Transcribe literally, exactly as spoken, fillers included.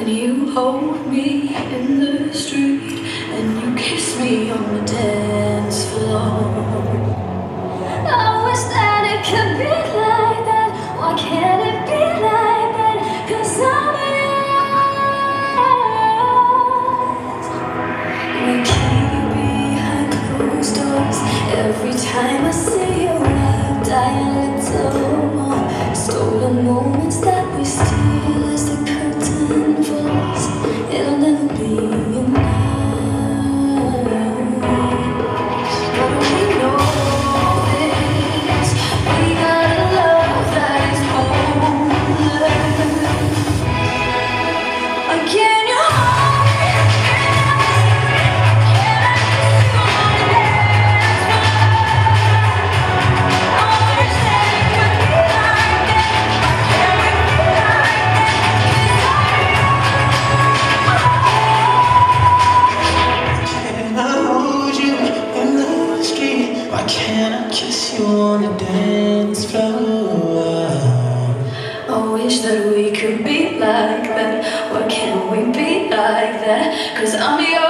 you hold me in the street and you kiss me on the dance floor. I wish that it could be like that. Why can't it be like that? 'Cause I'm yours. We keep behind closed doors. Every time I see you, I die a little more. Stolen moments that we steal as the curtain falls. It'll never be enough. But we know this. We got a love that is homeless. Again, you hold me. Can I kiss you on the dance floor? I wish that it could be like that. Why can't we be like that? 'Cause I'm Can I hold you in the street? Why can't I kiss you on the dance floor? I wish that we could be like that. Why can't we be like that? 'Cause I'm yours.